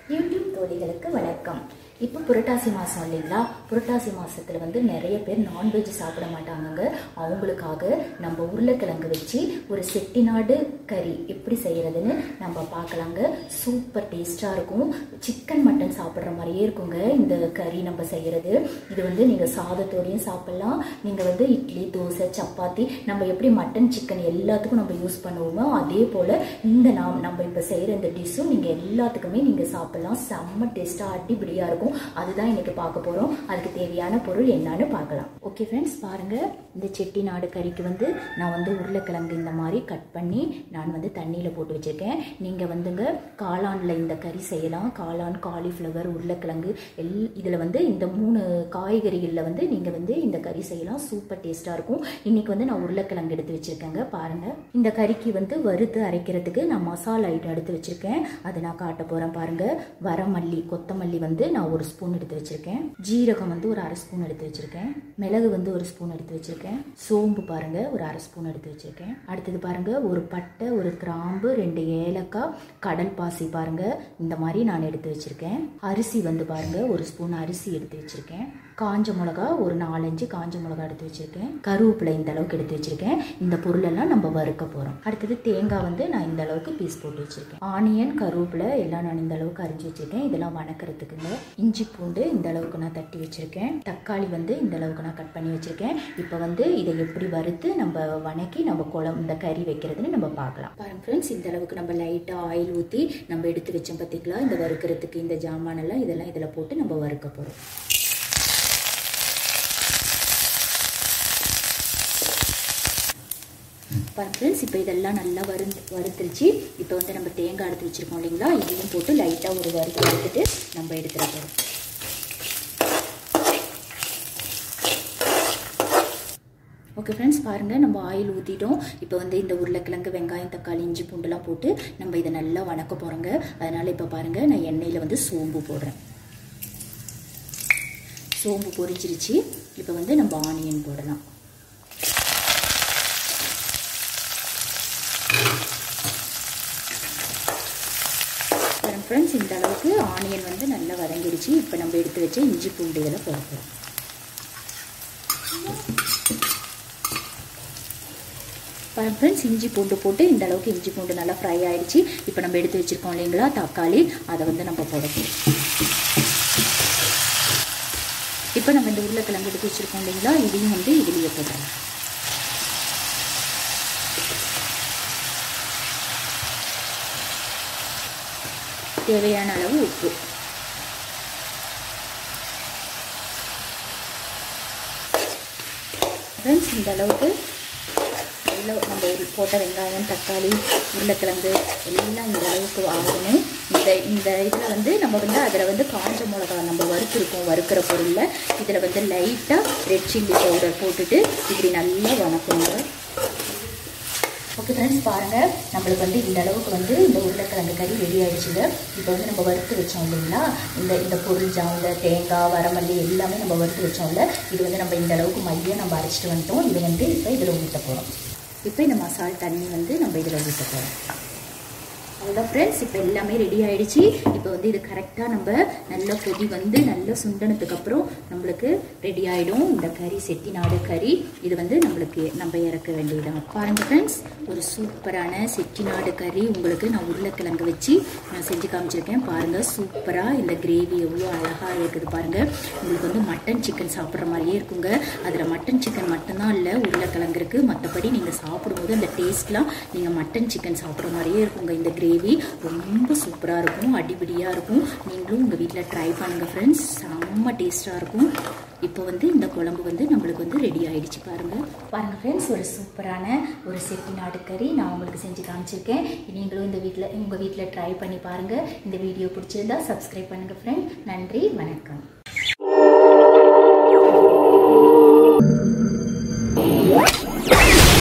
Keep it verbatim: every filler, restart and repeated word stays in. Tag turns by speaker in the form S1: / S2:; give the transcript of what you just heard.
S1: YouTube தோழிகளுக்கு வணக்கம். இப்போ புரட்டாசி மாதம் இல்லைங்களா? புரட்டாசி மாதத்தில் வந்து நிறைய பேர் நான்வெஜ் சாப்பிட மாட்டாங்க. அவங்களுக்காக நம்ம உருளைக்கிழங்கு வச்சு ஒரு செட்டிநாடு கறி எப்படி செய்கிறதுன்னு நம்ம பார்க்கலாங்க. சூப்பர் டேஸ்ட்டாக இருக்கும். சிக்கன் மட்டன் சாப்பிட்ற மாதிரியே இருக்குங்க இந்த கறி நம்ம செய்கிறது. இது வந்து நீங்கள் சாதத்தோடையும் சாப்பிட்லாம். நீங்கள் வந்து இட்லி, தோசை, சப்பாத்தி நம்ம எப்படி மட்டன், சிக்கன் எல்லாத்துக்கும் நம்ம யூஸ் பண்ணுவோமோ அதே போல் இந்த நாம் நம்ம இப்போ செய்கிற இந்த டிஷ்ஷும் நீங்கள் எல்லாத்துக்குமே நீங்கள் சாப்பிட்லாம். செம்ம டேஸ்ட்டாக அடிப்படியாக இருக்கும். அதுதான் இன்னைக்கு பார்க்க போறோம். அதுக்கு தேவையான பொருள் என்னன்னு பார்க்கலாம். ஓகே ஃப்ரெண்ட்ஸ், பாருங்க. இந்த செட்டிநாடு கறிக்கு வந்து நான் வந்து உருளைக்கிழங்கு இந்த மாதிரி கட் பண்ணி நான் வந்து தண்ணியில் போட்டு வச்சிருக்கேன். நீங்க வந்துங்க காளான்ல இந்த கறி செய்யலாம். காளான், காலிஃப்ளவர், உருளைக்கிழங்கு எல் இதில் வந்து இந்த மூணு காய்கறிகளில் வந்து நீங்கள் வந்து இந்த கறி செய்யலாம். சூப்பர் டேஸ்ட்டாக இருக்கும். இன்னைக்கு வந்து நான் உருளைக்கிழங்கு எடுத்து வச்சிருக்கேங்க. பாருங்க, இந்த கறிக்கு வந்து வறுத்து அரைக்கிறதுக்கு நான் மசாலா ஐட்டம் எடுத்து வச்சிருக்கேன். அதை நான் காட்ட போறேன். பாருங்க, வரமல்லி, கொத்தமல்லி வந்து நான் ஒரு ஸ்பூன் எடுத்து வச்சிருக்கேன். ஜீரகம் வந்து ஒரு அரை ஸ்பூன் எடுத்து வச்சிருக்கேன். மிளகு வந்து ஒரு ஸ்பூன் எடுத்து வச்சிருக்கேன். சோம்பு பாருங்க ஒரு அரை ஸ்பூன் எடுத்து வச்சிருக்கேன். அடுத்தது பாருங்க, ஒரு பட்டை, ஒரு கிராம்பு, ரெண்டு ஏலக்காய், கடல் பாசி பாருங்க இந்த மாதிரி நான் எடுத்து வச்சிருக்கேன். அரிசி வந்து பாருங்க ஒரு ஸ்பூன் அரிசி எடுத்து வச்சிருக்கேன். காஞ்ச மிளகா ஒரு நாலஞ்சு காஞ்ச மிளகா எடுத்து வச்சிருக்கேன். கருவேப்பிலை இந்த அளவுக்கு எடுத்து வச்சிருக்கேன். இந்த பொருள் எல்லாம் நம்ம வறுக்க போறோம். அடுத்தது தேங்காய் வந்து நான் இந்த அளவுக்கு பீஸ் போட்டு வச்சிருக்கேன். ஆனியன், கருவேப்பிலை எல்லாம் நான் இந்த அளவுக்கு அரிஞ்சு வச்சிருக்கேன். இதெல்லாம் வணக்கிறதுக்குங்க. இஞ்சி பூண்டு இந்த அளவுக்கு நான் தட்டி வச்சிருக்கேன். தக்காளி வந்து இந்த அளவுக்கு நான் கட் பண்ணி வச்சிருக்கேன். இப்போ வந்து இதை எப்படி வறுத்து நம்ம வணக்கி நம்ம குழம்பு இந்த கறி வைக்கிறதுன்னு நம்ம பார்க்கலாம். பாருங்க ஃப்ரெண்ட்ஸ், இந்த அளவுக்கு நம்ம லைட்டா ஆயில் ஊற்றி நம்ம எடுத்து வச்சோம் பார்த்தீங்களா? இந்த வறுக்கிறதுக்கு இந்த ஜாமான் எல்லாம் இதெல்லாம் இதில் போட்டு நம்ம வறுக்க போறோம். ஃப்ரெண்ட்ஸ், இப்போ இதெல்லாம் நல்லா வறு வறுத்துருச்சு. இப்போ வந்து நம்ம தேங்காய் எடுத்து வச்சிருக்கோம் இல்லைங்களா? இதையும் போட்டு லைட்டாக ஒரு வறுத்து எடுத்துட்டு நம்ம எடுத்துட போகிறோம். ஓகே ஃப்ரெண்ட்ஸ், பாருங்கள், நம்ம ஆயில் ஊற்றிட்டோம். இப்போ வந்து இந்த உருளைக்கிழங்கு, வெங்காயம், தக்காளி, இஞ்சி பூண்டுலாம் போட்டு நம்ம இதை நல்லா வணக்க போகிறோங்க. அதனால் இப்போ பாருங்கள், நான் எண்ணெயில் வந்து சோம்பு போடுறேன். சோம்பு பொரிச்சிருச்சு. இப்போ வந்து நம்ம ஆனியன் போடலாம். ஃப்ரெண்ட்ஸ், இந்த அளவுக்கு ஆனியன் வந்து நல்லா வதங்கிடுச்சு. இப்போ நம்ம எடுத்து வச்ச இஞ்சி பூண்டு இதெல்லாம் போடுறோம். ஃப்ரெண்ட்ஸ், இஞ்சி பூண்டு போட்டு இந்த அளவுக்கு இஞ்சி பூண்டு நல்லா ஃப்ரை ஆயிடுச்சு. இப்போ நம்ம எடுத்து வச்சிருக்கோம் இல்லைங்களா தக்காளி, அதை வந்து நம்ம போடணும். இப்போ நம்ம இந்த உருளைக்கிழங்கு எடுத்து வச்சிருக்கோம் இல்லைங்களா, இதையும் வந்து இதுலேயே போடலாம். தேவையான அளவு உப்பு. ஃப்ரெண்ட்ஸ், இந்த அளவுக்கு எல்லாம் நம்ம போட்ட வெங்காயம், தக்காளி, உருளைக்கிழங்கு எல்லாம் இந்த அளவுக்கு ஆகணும். இந்த இந்த இதில் வந்து நம்ம வந்து அதில் வந்து காஞ்ச மிளகா நம்ம வறுத்துருக்கோம். வறுக்கிற பொருளில் இதில் வந்து லைட்டாக ரெட் சில்லி பவுடர் போட்டுட்டு இப்படி நல்லா வணக்கணுங்க. ஓகே ஃப்ரெண்ட்ஸ், பாருங்கள், நம்மளுக்கு வந்து இந்த அளவுக்கு வந்து இந்த உருளைக்கிழங்கு கறி ரெடி ஆகிடுச்சுங்க. இப்போ வந்து நம்ம வறுத்து வச்சோம் இல்லைங்களா, இந்த இந்த பொருள் ஜாங்க தேங்காய், வரமல்லி எல்லாமே நம்ம வறுத்து வச்சோம்ல, இது வந்து நம்ம இந்த அளவுக்கு மையம் நம்ம அரைச்சிட்டு வந்துட்டோம். இது வந்து இப்போ இதில் ஊற்ற போகிறோம். இப்போ இந்த மசால் தண்ணி வந்து நம்ம இதில் ஊற்ற போகிறோம். அவ்வளோதான் ஃப்ரெண்ட்ஸ், இப்போ எல்லாமே ரெடி ஆகிடுச்சு. இப்போ வந்து இது கரெக்டாக நம்ம நல்லா கொதி வந்து நல்லா சுண்டனதுக்கப்புறம் நம்மளுக்கு ரெடி ஆகிடும் இந்த கறி, செட்டிநாடு கறி. இது வந்து நம்மளுக்கு நம்ம இறக்க வேண்டியதான். பாருங்கள் ஃப்ரெண்ட்ஸ், ஒரு சூப்பரான செட்டிநாடு கறி உங்களுக்கு நான் உருளைக்கிழங்கு வச்சு நான் செஞ்சு காமிச்சிருக்கேன். பாருங்கள், சூப்பராக இந்த கிரேவி எவ்வளோ அழகாக இருக்குது பாருங்கள். உங்களுக்கு வந்து மட்டன், சிக்கன் சாப்பிட்ற மாதிரியே இருக்குங்க. அதில் மட்டன், சிக்கன் மட்டும்தான் இல்லை, உருளைக்கிழங்கு இருக்குது. மற்றபடி நீங்கள் சாப்பிடும்போது அந்த டேஸ்ட்லாம் நீங்கள் மட்டன், சிக்கன் சாப்பிட்ற மாதிரியே இருக்குங்க. இந்த கிரேவி ரொம்ப சூப்பராக இருக்கும், அடிபடியாக இருக்கும். நீங்களும் உங்கள் வீட்டில் ட்ரை பண்ணுங்கள் ஃப்ரெண்ட்ஸ், செம்ம டேஸ்ட்டாக இருக்கும். இப்போ வந்து இந்த குழம்பு வந்து நம்மளுக்கு வந்து ரெடி ஆகிடுச்சு. பாருங்கள் பாருங்கள் ஃப்ரெண்ட்ஸ், ஒரு சூப்பரான ஒரு செட்டிநாடு கறி நான் உங்களுக்கு செஞ்சு காமிச்சிருக்கேன். நீங்களும் இந்த வீட்டில் உங்கள் வீட்டில் ட்ரை பண்ணி பாருங்கள். இந்த வீடியோ பிடிச்சிருந்தா சப்ஸ்கிரைப் பண்ணுங்கள் ஃப்ரெண்ட். நன்றி, வணக்கம்.